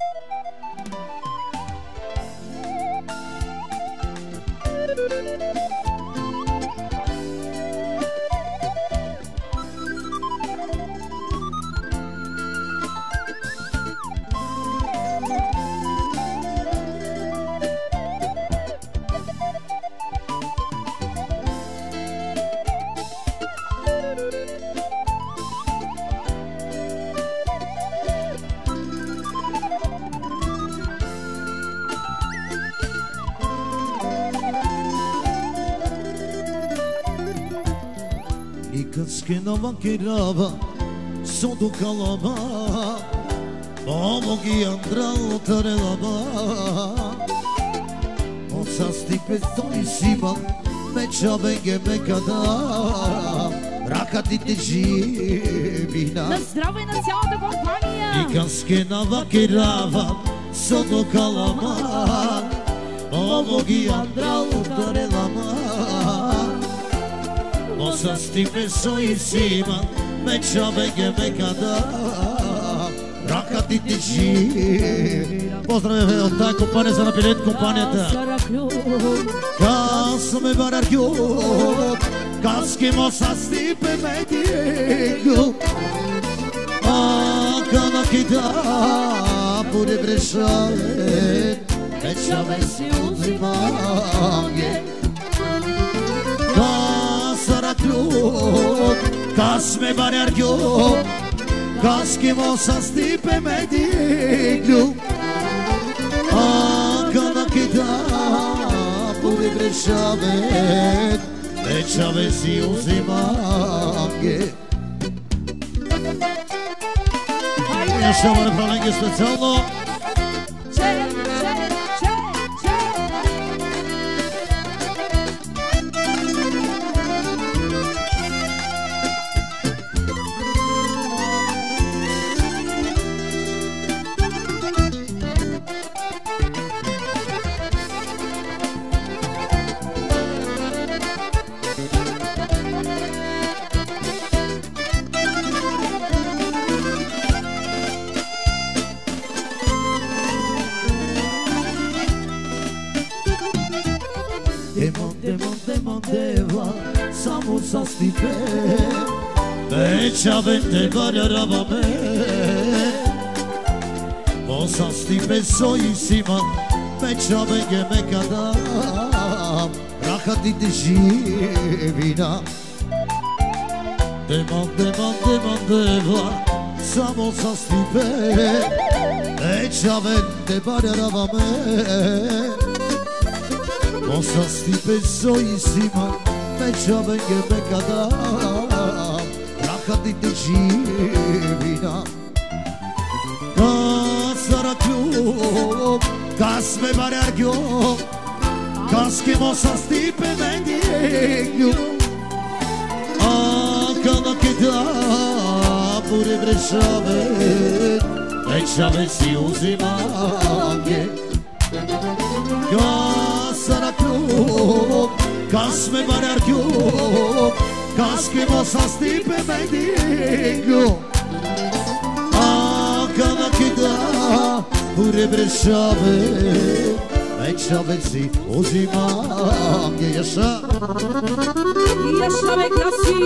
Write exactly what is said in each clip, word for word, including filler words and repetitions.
Che non mancherava sotto calama, uomo che andrà a lottare la mano. Non sa sti pezzolissima, me c'ha venga me cada, racati te givina. На здраве на цялата компания! И каске на вакирава сотто calama, uomo che andrà a lottare la mano. Nossa stipe soissima, me c'ha venga me cada, racati te givina. Поздравяме от тази компания за напилет компанията. Кас ме варар гюк, кас ке мо са стипе ме дигу. А кана кита пуре брешаве, вечаве си узиманге. Кас варар гюк, кас ме варар гюк, кас ке мо са стипе ме дигу. Kana kita pure breshave, breshave si uzimange. Ja sam vam pralenje specijalno. Samo sa stipe, veća vente varjava me. Mo sa stipe soissima, veća venge me kada, rahati te živina. Demon, demon, demon, deva, samo sa stipe, veća vente varjava me. Mo sa stipe soissima, veća venga me kada, rahati te živina. Kas arakljum, kas me varargjum, kas ke mo sa stipe mendigljum. A kada kita pure breshave, većave si uzimange. Kas arakljum, kas me varargjum, kas ke mo sa stipe mendigljum. A kada kita pure breshave, većave si uzimange. Yaşa Yaşa ve klasi.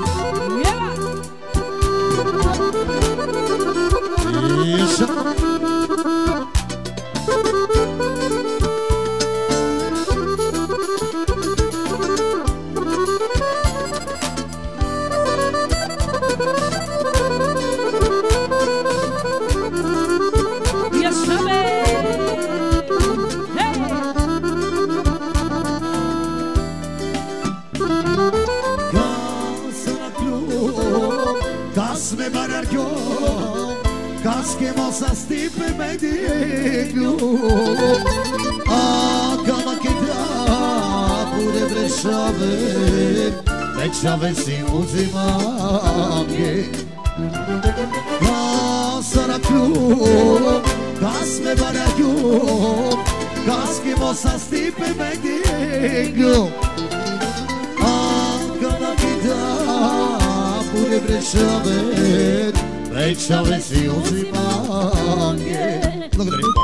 Yaşa kas ke mo sa stipe mendigljum. A kada kita pure breshave, većave si uzimange. Kas arakljum, kas me varargjum, kas ke mo sa stipe mendigljum. A kada kita pure breshave, većave si uzimange. Благодарим.